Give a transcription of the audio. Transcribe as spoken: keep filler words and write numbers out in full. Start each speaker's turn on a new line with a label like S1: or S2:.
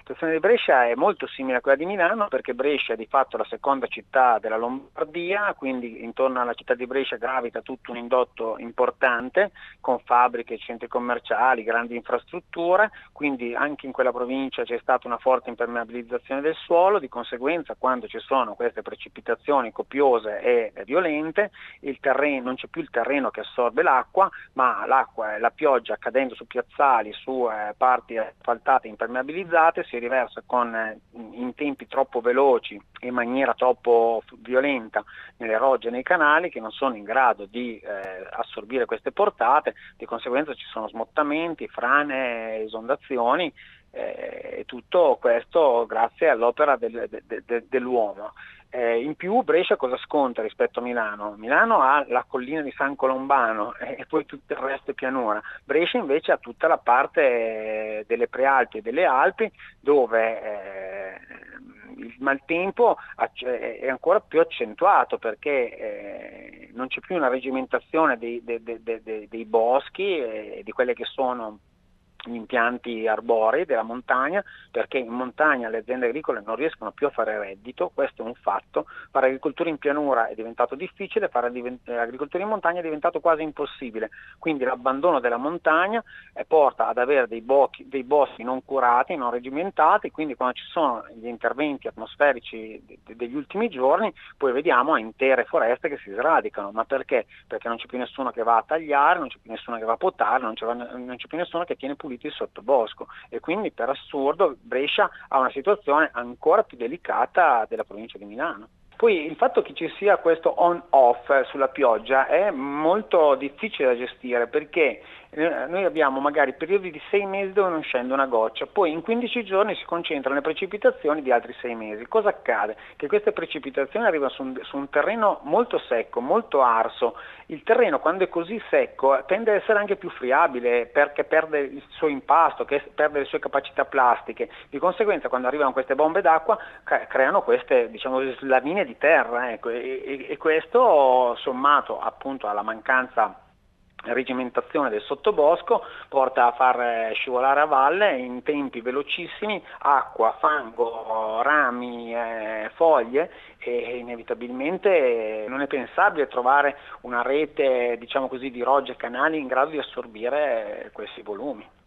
S1: situazione di Brescia è molto simile a quella di Milano, perché Brescia è di fatto la seconda città della Lombardia, quindi intorno alla città di Brescia gravita tutto un indotto importante con fabbriche, centri commerciali, grandi infrastrutture, quindi anche in quella provincia c'è stata una forte impermeabilizzazione del suolo, di conseguenza quando ci sono queste precipitazioni copiose e violente, il terreno, non c'è più il terreno che assorbe l'acqua, ma l'acqua e la pioggia cadendo su piazzali, su eh, parti asfaltate impermeabilizzate si riversa con, eh, in tempi troppo veloci e in maniera troppo violenta nelle rogge e nei canali, che non sono in grado di eh, assorbire queste portate, di conseguenza ci sono smottamenti, frane, esondazioni, eh, e tutto questo grazie all'opera del, de, de, dell'uomo. Eh, in più Brescia cosa sconta rispetto a Milano? Milano ha la collina di San Colombano eh, e poi tutto il resto è pianura. Brescia invece ha tutta la parte eh, delle Prealpi e delle Alpi, dove eh, il maltempo è ancora più accentuato, perché eh, non c'è più una regimentazione dei, dei, dei, dei, dei boschi e di quelle che sono gli impianti arborei della montagna, perché in montagna le aziende agricole non riescono più a fare reddito, questo è un fatto. Fare agricoltura in pianura è diventato difficile, fare agricoltura in montagna è diventato quasi impossibile, quindi l'abbandono della montagna eh, porta ad avere dei, boschi, dei boschi non curati, non regimentati, quindi quando ci sono gli interventi atmosferici de- degli ultimi giorni poi vediamo intere foreste che si sradicano. Ma perché? Perché non c'è più nessuno che va a tagliare, non c'è più nessuno che va a potare, non c'è, non c'è più nessuno che tiene pulito il sottobosco, e quindi per assurdo Brescia ha una situazione ancora più delicata della provincia di Milano. Poi il fatto che ci sia questo on-off sulla pioggia è molto difficile da gestire, perché noi abbiamo magari periodi di sei mesi dove non scende una goccia, poi in quindici giorni si concentrano le precipitazioni di altri sei mesi. Cosa accade? Che queste precipitazioni arrivano su un, su un terreno molto secco, molto arso. Il terreno, quando è così secco, tende ad essere anche più friabile, perché perde il suo impasto, che perde le sue capacità plastiche. Di conseguenza quando arrivano queste bombe d'acqua creano queste, diciamo, lavine di terra, ecco, e, e, e questo sommato appunto alla mancanza regimentazione del sottobosco porta a far scivolare a valle in tempi velocissimi acqua, fango, rami, eh, foglie, e inevitabilmente non è pensabile trovare una rete, diciamo così, di rogge e canali in grado di assorbire questi volumi.